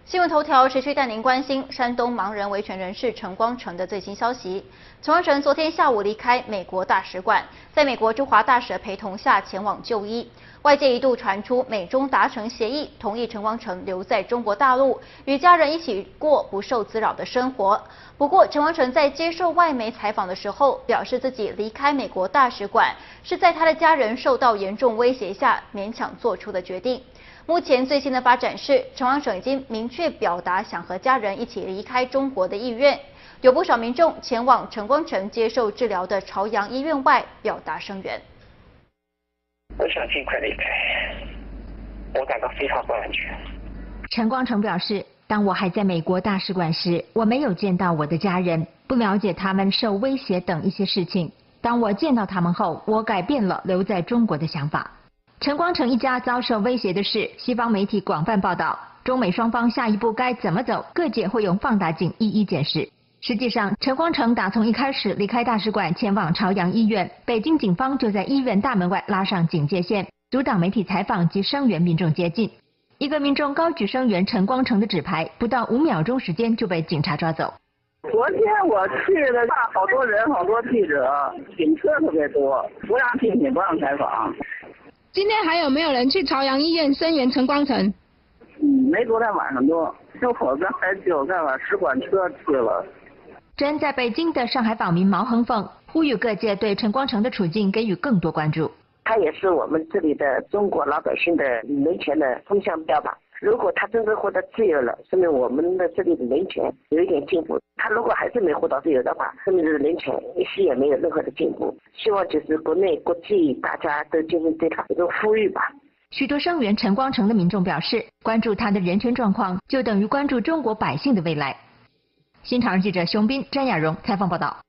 新闻头条持续带您关心山东盲人维权人士陈光诚的最新消息。陈光诚昨天下午离开美国大使馆，在美国驻华大使的陪同下前往就医。外界一度传出美中达成协议，同意陈光诚留在中国大陆，与家人一起过不受滋扰的生活。不过，陈光诚在接受外媒采访的时候，表示自己离开美国大使馆是在他的家人受到严重威胁下勉强做出的决定。目前最新的发展是，陈光诚已经明确表达想和家人一起离开中国的意愿。有不少民众前往陈光诚接受治疗的朝阳医院外表达声援。 我想尽快离开，我感到非常不安全。 陈光诚表示，当我还在美国大使馆时，我没有见到我的家人，不了解他们受威胁等一些事情。当我见到他们后，我改变了留在中国的想法。陈光诚一家遭受威胁的事，西方媒体广泛报道，中美双方下一步该怎么走，各界会用放大镜一一检视。实际上，陈光诚打从一开始离开大使馆前往朝阳医院，北京警方就在医院大门外拉上警戒线，阻挡媒体采访及声援民众接近。一个民众高举声援陈光诚的纸牌，不到5秒钟时间就被警察抓走。 昨天我去了，好多人，好多记者，警车特别多，不让进去，不让采访。 今天还有没有人去朝阳医院声援陈光诚？ 没昨天晚上多，就我刚才就在往使馆车去了。 真在北京的上海访民毛恒凤呼吁各界对陈光诚的处境给予更多关注。 他也是我们这里的中国老百姓的人权的风向标吧。如果他真正获得自由了，说明我们的这里的人权有一点进步。他如果还是没获得自由的话，说明这个人权一时也没有任何的进步。希望就是国内国际大家都进行对他一种呼吁吧。 许多声援陈光诚的民众表示，关注他的人权状况，就等于关注中国百姓的未来。新唐人记者熊斌、詹雅蓉采访报道。